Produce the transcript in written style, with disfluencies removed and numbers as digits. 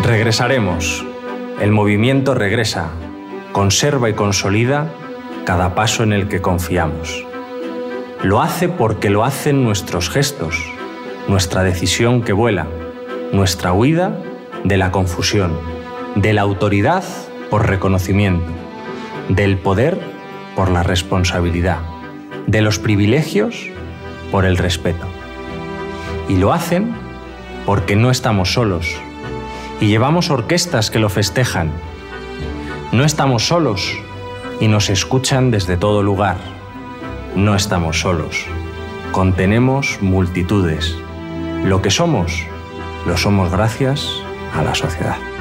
Regresaremos. El movimiento regresa, conserva y consolida cada paso en el que confiamos. Lo hace porque lo hacen nuestros gestos, nuestra decisión que vuela, nuestra huida de la confusión, de la autoridad por reconocimiento, del poder por la responsabilidad, de los privilegios por el respeto. Y lo hacen porque no estamos solos y llevamos orquestas que lo festejan. No estamos solos y nos escuchan desde todo lugar. No estamos solos. Contenemos multitudes. Lo que somos, lo somos gracias a la sociedad.